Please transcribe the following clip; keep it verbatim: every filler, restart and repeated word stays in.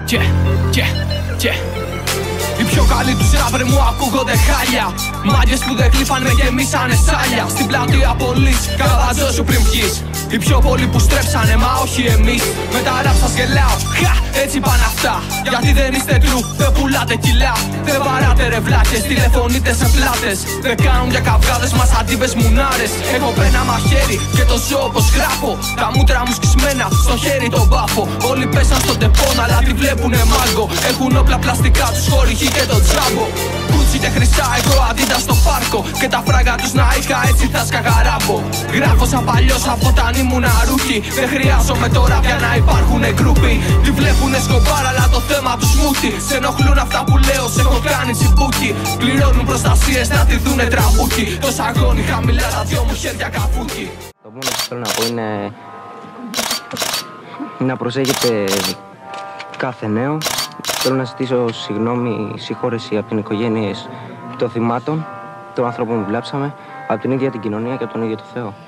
και, και, και. Οι πιο καλοί τους ράπερ μου ακούγονται χάλια. Μάγκες που δεν κλείφαν με γεμίσανε σάλια. Στην πλατεία πολλής, καβαζό σου πριν βγεις. Οι πιο πολλοί που στρέψανε, μα όχι εμείς. Με τα ραπ σας γελάω, χα, έτσι πάνε αυτά. Γιατί δεν είστε true, δεν πουλάτε κιλά. Δεν βαράτε ρε βλάκες, τηλεφωνείτε σε πλάτες. Δεν κάνουν για καυγάδες μας αντίπες μουνάρες. Έχω πένα μαχαίρι και το ζω όπως γράφω. Τα μούτρα μου σκισμένα, στο χέρι τον μπάφο. Όλοι πέσαν στον τεπών αλλά τη βλέπουνε μάγκο. Έχουν όπλα πλαστικά τους χορηγεί και το τζάμπο. Κούτσι και χρυσά εγώ αντίτα στο πάρκο. Και τα φράγκα τους να είχα έτσι θα σκαγαράμπω. Γράφω σαν παλιός από όταν ήμουν ρούκι. Δεν χρειάζομαι τώρα πια να υπάρχουνε γκρούπι. Τη βλέπουνε σκομπάρα αλλά το θέμα τους μούτι. Σε ενοχλούν αυτά που λέω, σε έχω κάνει τσιμπούκι. Πληρώνουν προστασίες να τη δούνε τραμπούκι. Το σαγόνι χαμηλά τα δυο μου χέρια καφούκι. Το μόνο που θέλω να πω είναι να προσέχετε κάθε νέο. Θέλω να ζητήσω συγγνώμη, συγχώρεση από την οικογένειες των θυμάτων, των ανθρώπων που βλάψαμε, από την ίδια την κοινωνία και από τον ίδιο το Θεό.